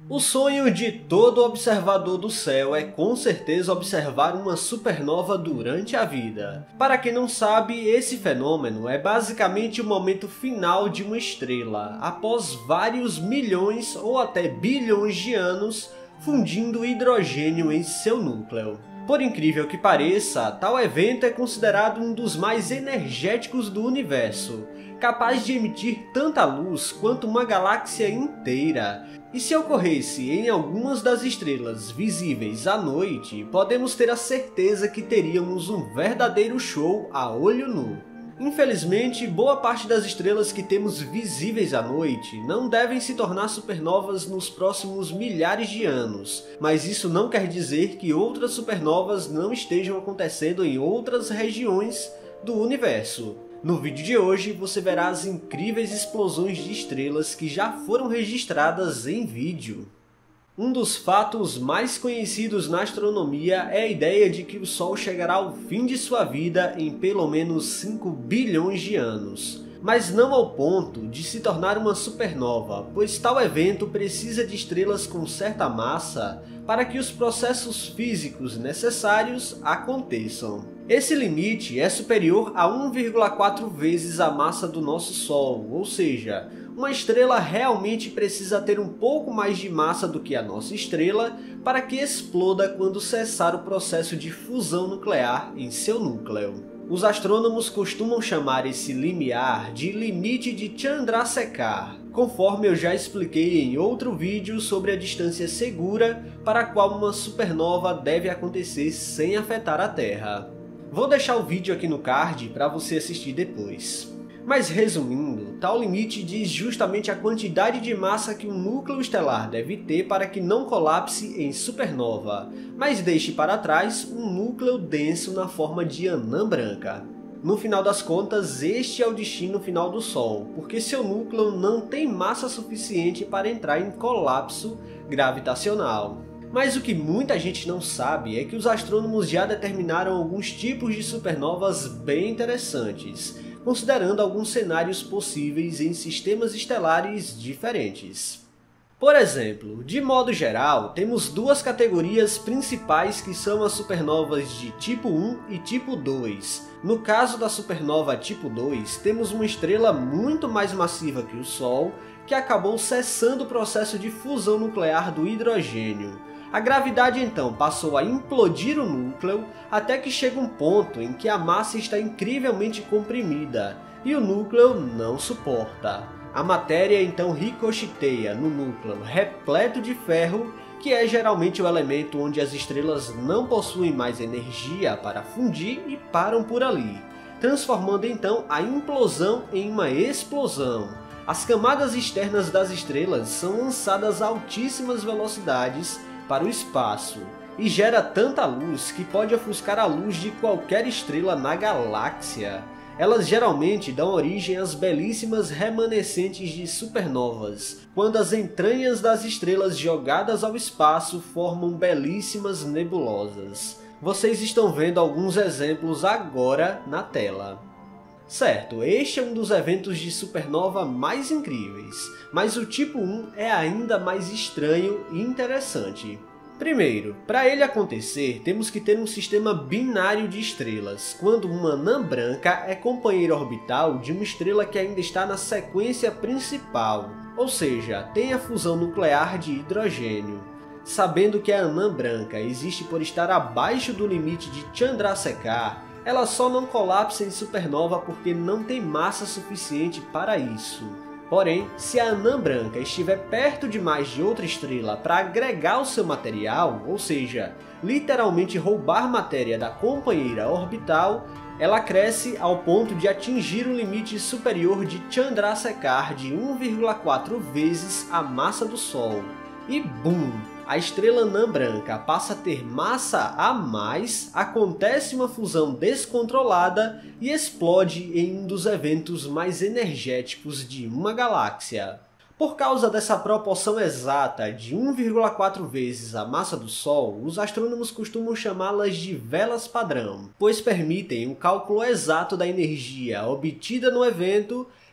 O sonho de todo observador do céu é com certeza observar uma supernova durante a vida. Para quem não sabe, esse fenômeno é basicamente o momento final de uma estrela, após vários milhões ou até bilhões de anos fundindo hidrogênio em seu núcleo. Por incrível que pareça, tal evento é considerado um dos mais energéticos do universo, capaz de emitir tanta luz quanto uma galáxia inteira. E se ocorresse em algumas das estrelas visíveis à noite, podemos ter a certeza que teríamos um verdadeiro show a olho nu. Infelizmente, boa parte das estrelas que temos visíveis à noite não devem se tornar supernovas nos próximos milhares de anos, mas isso não quer dizer que outras supernovas não estejam acontecendo em outras regiões do universo. No vídeo de hoje você verá as incríveis explosões de estrelas que já foram registradas em vídeo. Um dos fatos mais conhecidos na astronomia é a ideia de que o Sol chegará ao fim de sua vida em pelo menos 5 bilhões de anos. Mas não ao ponto de se tornar uma supernova, pois tal evento precisa de estrelas com certa massa para que os processos físicos necessários aconteçam. Esse limite é superior a 1,4 vezes a massa do nosso Sol, ou seja, uma estrela realmente precisa ter um pouco mais de massa do que a nossa estrela para que exploda quando cessar o processo de fusão nuclear em seu núcleo. Os astrônomos costumam chamar esse limiar de limite de Chandrasekhar, conforme eu já expliquei em outro vídeo sobre a distância segura para a qual uma supernova deve acontecer sem afetar a Terra. Vou deixar o vídeo aqui no card para você assistir depois. Mas resumindo, tal limite diz justamente a quantidade de massa que um núcleo estelar deve ter para que não colapse em supernova, mas deixe para trás um núcleo denso na forma de anã branca. No final das contas, este é o destino final do Sol, porque seu núcleo não tem massa suficiente para entrar em colapso gravitacional. Mas o que muita gente não sabe é que os astrônomos já determinaram alguns tipos de supernovas bem interessantes, considerando alguns cenários possíveis em sistemas estelares diferentes. Por exemplo, de modo geral, temos duas categorias principais que são as supernovas de tipo 1 e tipo 2. No caso da supernova tipo 2, temos uma estrela muito mais massiva que o Sol, que acabou cessando o processo de fusão nuclear do hidrogênio. A gravidade então passou a implodir o núcleo até que chega um ponto em que a massa está incrivelmente comprimida e o núcleo não suporta. A matéria então ricocheteia no núcleo repleto de ferro, que é geralmente o elemento onde as estrelas não possuem mais energia para fundir e param por ali, transformando então a implosão em uma explosão. As camadas externas das estrelas são lançadas a altíssimas velocidades para o espaço e gera tanta luz que pode ofuscar a luz de qualquer estrela na galáxia. Elas geralmente dão origem às belíssimas remanescentes de supernovas, quando as entranhas das estrelas jogadas ao espaço formam belíssimas nebulosas. Vocês estão vendo alguns exemplos agora na tela. Certo, este é um dos eventos de supernova mais incríveis, mas o tipo 1 é ainda mais estranho e interessante. Primeiro, para ele acontecer, temos que ter um sistema binário de estrelas, quando uma anã branca é companheira orbital de uma estrela que ainda está na sequência principal, ou seja, tem a fusão nuclear de hidrogênio. Sabendo que a anã branca existe por estar abaixo do limite de Chandrasekhar, ela só não colapsa em supernova porque não tem massa suficiente para isso. Porém, se a anã branca estiver perto demais de outra estrela para agregar o seu material, ou seja, literalmente roubar matéria da companheira orbital, ela cresce ao ponto de atingir o limite superior de Chandrasekhar de 1,4 vezes a massa do Sol. E BUM! A estrela anã branca passa a ter massa a mais, acontece uma fusão descontrolada e explode em um dos eventos mais energéticos de uma galáxia. Por causa dessa proporção exata de 1,4 vezes a massa do Sol, os astrônomos costumam chamá-las de velas padrão, pois permitem um cálculo exato da energia obtida no evento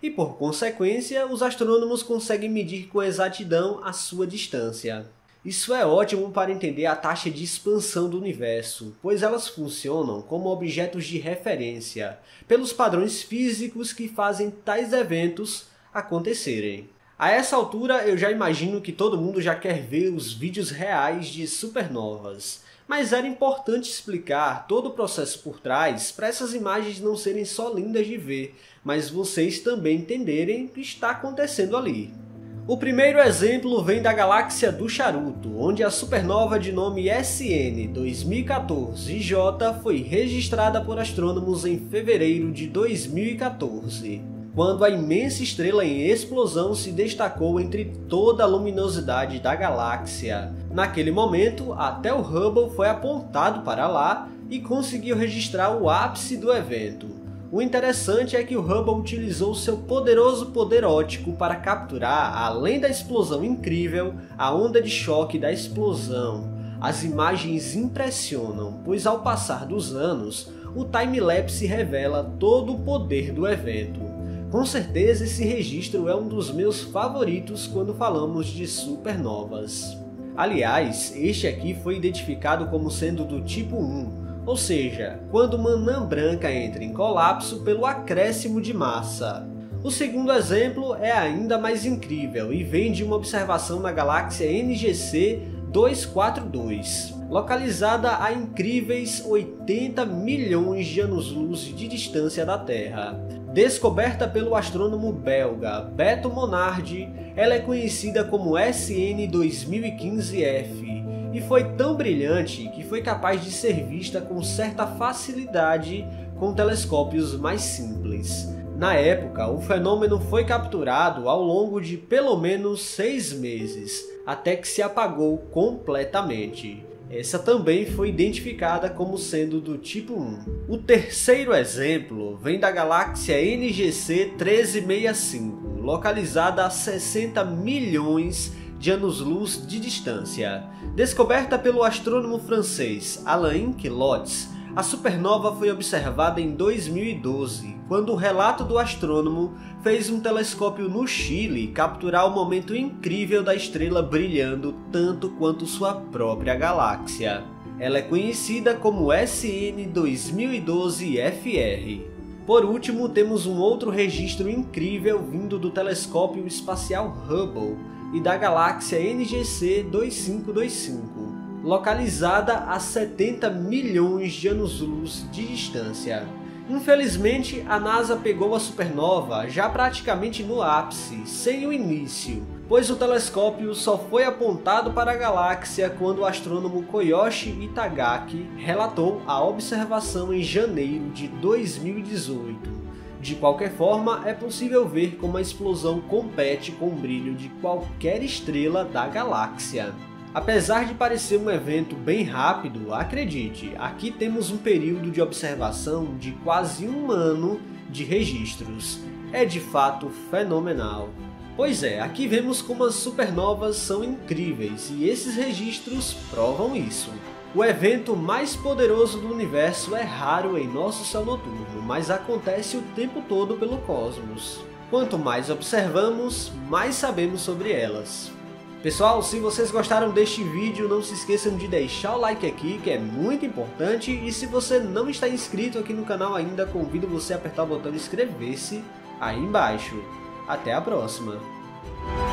e por consequência, os astrônomos conseguem medir com exatidão a sua distância. Isso é ótimo para entender a taxa de expansão do universo, pois elas funcionam como objetos de referência, pelos padrões físicos que fazem tais eventos acontecerem. A essa altura eu já imagino que todo mundo já quer ver os vídeos reais de supernovas, mas era importante explicar todo o processo por trás para essas imagens não serem só lindas de ver, mas vocês também entenderem o que está acontecendo ali. O primeiro exemplo vem da galáxia do Charuto, onde a supernova de nome SN 2014J foi registrada por astrônomos em fevereiro de 2014, quando a imensa estrela em explosão se destacou entre toda a luminosidade da galáxia. Naquele momento, até o Hubble foi apontado para lá e conseguiu registrar o ápice do evento. O interessante é que o Hubble utilizou seu poderoso poder óptico para capturar, além da explosão incrível, a onda de choque da explosão. As imagens impressionam, pois ao passar dos anos, o time-lapse revela todo o poder do evento. Com certeza esse registro é um dos meus favoritos quando falamos de supernovas. Aliás, este aqui foi identificado como sendo do tipo 1, ou seja, quando uma anã branca entra em colapso pelo acréscimo de massa. O segundo exemplo é ainda mais incrível e vem de uma observação na galáxia NGC 242, localizada a incríveis 80 milhões de anos-luz de distância da Terra. Descoberta pelo astrônomo belga Beto Monardi, ela é conhecida como SN 2015F e foi tão brilhante que foi capaz de ser vista com certa facilidade com telescópios mais simples. Na época, o fenômeno foi capturado ao longo de pelo menos 6 meses, até que se apagou completamente. Essa também foi identificada como sendo do tipo 1. O terceiro exemplo vem da galáxia NGC 1365, localizada a 60 milhões de anos-luz de distância. Descoberta pelo astrônomo francês Alain Quillots, a supernova foi observada em 2012, quando o relato do astrônomo fez um telescópio no Chile capturar o momento incrível da estrela brilhando tanto quanto sua própria galáxia. Ela é conhecida como SN 2012FR. Por último, temos um outro registro incrível vindo do telescópio espacial Hubble e da galáxia NGC 2525. Localizada a 70 milhões de anos-luz de distância. Infelizmente, a NASA pegou a supernova já praticamente no ápice, sem o início, pois o telescópio só foi apontado para a galáxia quando o astrônomo Koyoshi Itagaki relatou a observação em janeiro de 2018. De qualquer forma, é possível ver como a explosão compete com o brilho de qualquer estrela da galáxia. Apesar de parecer um evento bem rápido, acredite, aqui temos um período de observação de quase um ano de registros. É de fato fenomenal. Pois é, aqui vemos como as supernovas são incríveis e esses registros provam isso. O evento mais poderoso do universo é raro em nosso céu noturno, mas acontece o tempo todo pelo cosmos. Quanto mais observamos, mais sabemos sobre elas. Pessoal, se vocês gostaram deste vídeo, não se esqueçam de deixar o like aqui, que é muito importante, e se você não está inscrito aqui no canal ainda, convido você a apertar o botão inscrever-se aí embaixo. Até a próxima!